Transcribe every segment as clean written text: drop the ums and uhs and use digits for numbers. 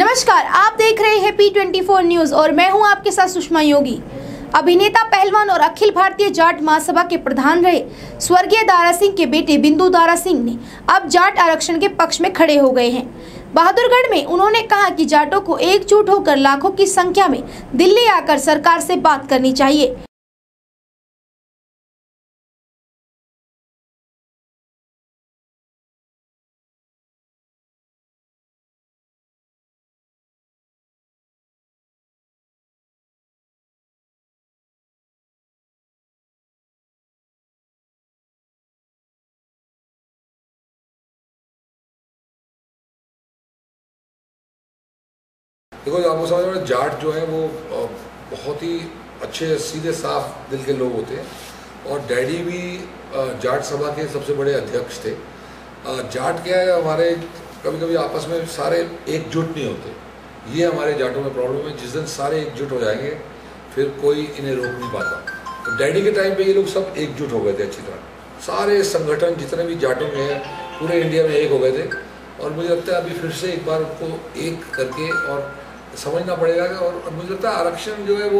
नमस्कार, आप देख रहे हैं P24 न्यूज और मैं हूं आपके साथ सुषमा योगी। अभिनेता, पहलवान और अखिल भारतीय जाट महासभा के प्रधान रहे स्वर्गीय दारा सिंह के बेटे बिंदु दारा सिंह ने अब जाट आरक्षण के पक्ष में खड़े हो गए हैं। बहादुरगढ़ में उन्होंने कहा कि जाटों को एकजुट होकर लाखों की संख्या में दिल्ली आकर सरकार से बात करनी चाहिए। देखो, आपको समझ में, जाट जो है वो बहुत ही अच्छे, सीधे, साफ दिल के लोग होते हैं और डैडी भी जाट सभा के सबसे बड़े अध्यक्ष थे। जाट क्या है, हमारे कभी कभी आपस में सारे एकजुट नहीं होते। ये हमारे जाटों में प्रॉब्लम है। जिस दिन सारे एकजुट हो जाएंगे फिर कोई इन्हें रोक नहीं पाता। तो डैडी के टाइम पे ये लोग सब एकजुट हो गए थे अच्छी तरह। सारे संगठन जितने भी जाटों के हैं पूरे इंडिया में एक हो गए थे और मुझे लगता है अभी फिर से एक बार उनको एक करके और समझना पड़ेगा। और मुझे लगता है आरक्षण जो है वो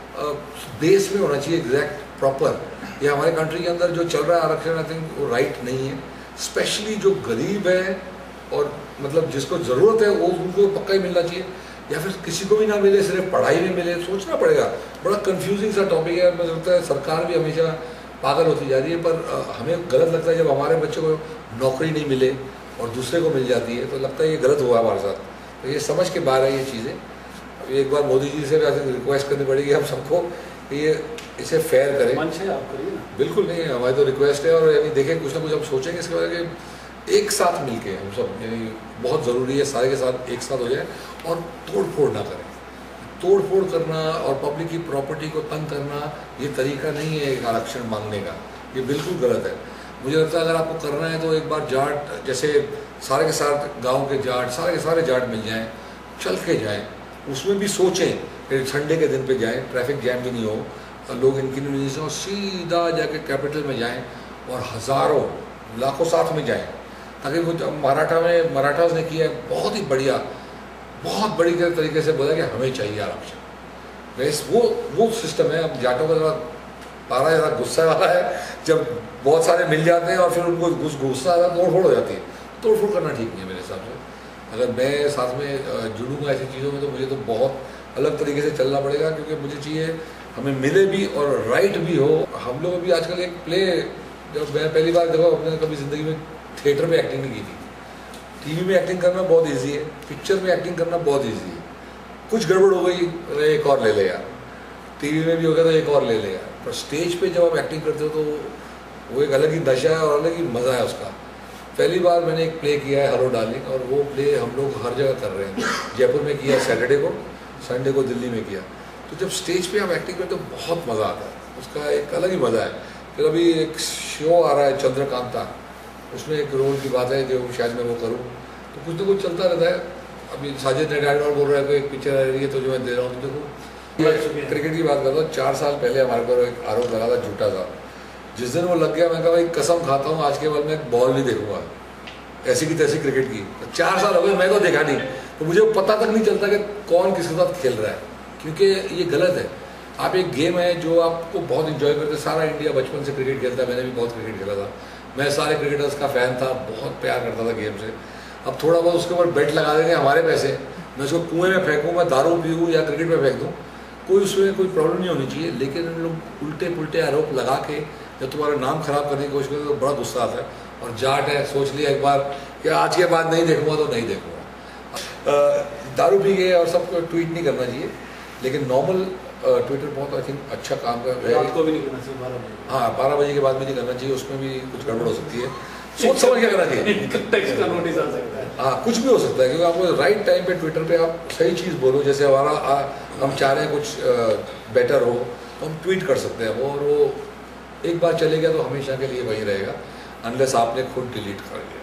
बेस में होना चाहिए, एग्जैक्ट, प्रॉपर। ये हमारे कंट्री के अंदर जो चल रहा है आरक्षण, आई थिंक वो राइट नहीं है। स्पेशली जो गरीब है और मतलब जिसको ज़रूरत है वो उनको पक्का ही मिलना चाहिए, या फिर किसी को भी ना मिले, सिर्फ पढ़ाई में मिले। सोचना पड़ेगा। बड़ा कंफ्यूजिंग सा टॉपिक है। मुझे लगता है सरकार भी हमेशा पागल होती जा रही है, पर हमें गलत लगता है जब हमारे बच्चे को नौकरी नहीं मिले और दूसरे को मिल जाती है, तो लगता है ये गलत हुआ हमारे साथ। तो ये समझ के बाहर है ये चीज़ें। अब एक बार मोदी जी से भी रिक्वेस्ट करनी पड़ेगी हम सबको कि ये इसे फेयर करें। मंच है, आप करिए ना। बिल्कुल नहीं, हमारी तो रिक्वेस्ट है। और यानी देखें, कुछ ना कुछ हम सोचेंगे इसके बारे में, एक साथ मिलके हम सब, यानी बहुत ज़रूरी है सारे के साथ एक साथ हो जाए और तोड़ फोड़ ना करें। तोड़ फोड़ करना और पब्लिक की प्रॉपर्टी को तंग करना ये तरीका नहीं है एक आरक्षण मांगने का। ये बिल्कुल गलत है। मुझे लगता है अगर आपको करना है तो एक बार जाट, जैसे सारे के साथ गांव के जाट, सारे के सारे जाट मिल जाएं, चल के जाएं, उसमें भी सोचें कि संडे के दिन पे जाएं, ट्रैफिक जैम भी नहीं हो, लोग इनकन्वीनियंस हो, सीधा जाके कैपिटल में जाएं और हज़ारों लाखों साथ में जाएं। ताकि वो मराठास ने किया है, बहुत ही बढ़िया, बहुत बड़ी तरीके से बोला कि हमें चाहिए आरक्षण। वैसे वो सिस्टम है। अब जाटों का पारा ज़्यादा गुस्सा वाला है, जब बहुत सारे मिल जाते हैं और फिर उनको गुस्सा ज़्यादा तोड़-फोड़ हो जाती है। तोड़-फोड़ करना ठीक नहीं है मेरे हिसाब से। अगर मैं साथ में जुड़ूंगा ऐसी चीज़ों में तो मुझे तो बहुत अलग तरीके से चलना पड़ेगा, क्योंकि मुझे चाहिए हमें मिले भी और राइट भी हो। हम लोग भी आजकल एक प्ले, जब मैं पहली बार देखो अपने कभी ज़िंदगी में थिएटर में एक्टिंग नहीं की थी। टीवी में एक्टिंग करना बहुत ईजी है, पिक्चर में एक्टिंग करना बहुत ईजी है। कुछ गड़बड़ हो गई, अरे एक और ले ले यार, टीवी में भी हो गया तो एक और ले ले यार। पर स्टेज पे जब आप एक्टिंग करते हो तो वो एक अलग ही नशा है और अलग ही मज़ा है उसका। पहली बार मैंने एक प्ले किया है, हेलो डार्लिंग, और वो प्ले हम लोग हर जगह कर रहे हैं। जयपुर में किया सैटरडे को, संडे को दिल्ली में किया। तो जब स्टेज पे आप एक्टिंग करते हो तो बहुत मज़ा आता है, उसका एक अलग ही मज़ा है। फिर अभी एक शो आ रहा है चंद्रकांता, उसमें एक रोल की बात है जो शायद मैं वो करूँ, तो कुछ ना कुछ चलता रहता है। अभी साजिद नेडार बोल रहा है कि एक पिक्चर आ रही है तो जो मैं दे रहा हूँ। तो देखो, क्रिकेट की बात करता हूँ। 4 साल पहले हमारे पर एक आरोप लगा था झूठा था। जिस दिन वो लग गया, मैं कहा भाई कसम खाता हूँ आज के बाद मैं बॉल नहीं देखूंगा ऐसी की तैसी क्रिकेट की। 4 साल हो गए, मैं तो देखा नहीं, तो मुझे पता तक नहीं चलता कि कौन किसके साथ खेल रहा है, क्योंकि ये गलत है। आप एक गेम है जो आपको बहुत इंजॉय करते, सारा इंडिया बचपन से क्रिकेट खेलता है, मैंने भी बहुत क्रिकेट खेला था, मैं सारे क्रिकेटर्स का फ़ैन था, बहुत प्यार करता था गेम से। अब थोड़ा बहुत उसके ऊपर बेट लगा देंगे हमारे पैसे, मैं उसको कुएँ में फेंकूँ, मैं दारू पीऊँ या क्रिकेट में फेंक दूँ, कोई उसमें कोई प्रॉब्लम नहीं होनी चाहिए। लेकिन इन लोग उल्टे पुल्टे आरोप लगा के जब तुम्हारा नाम खराब करने की कोशिश करते तो बड़ा गुस्सा आता है। और जाट है, सोच लिया एक बार कि आज के बाद नहीं देखूंगा तो नहीं देखूंगा। दारू पी गए और सबको ट्वीट नहीं करना चाहिए, लेकिन नॉर्मल ट्विटर बहुत आई थिंक अच्छा काम कर रहा है। रात को भी नहीं करना चाहिए, 12 बजे। हाँ, 12 बजे के बाद भी नहीं करना चाहिए, उसमें भी कुछ गड़बड़ हो सकती है। सोच समझ के करना चाहिए। टेक्स्ट का नोटिस आ सकता है। हाँ, कुछ भी हो सकता है, क्योंकि आपको राइट टाइम पे ट्विटर पे आप सही चीज़ बोलो। जैसे हमारा हम चाह रहे हैं कुछ बेटर हो तो हम ट्वीट कर सकते हैं वो, और वो एक बार चले गया तो हमेशा के लिए वही रहेगा, अनलेस आपने खुद डिलीट कर दिया।